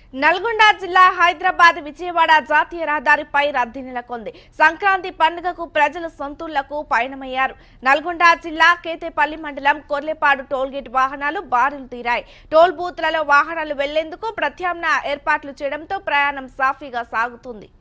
నల్గొండ జిల్లా హైదరాబాద్ విజయవాడ జాతీయ రహదారిపై రద్దీ నెలకొంది. సంక్రాంతి పండుగకు ప్రజలు సొంతూళ్లకు పయనమయ్యారు. నల్గొండ జిల్లా కేతేపల్లి మండలం కొర్లేపాడు టోల్గేట్ వాహనాలు బారులు తీరాయి. టోల్ బూత్లలో వాహనాలు వెళ్లేందుకు ప్రత్యామ్నాయ ఏర్పాట్లు చేయడంతో ప్రయాణం సాఫీగా సాగుతుంది.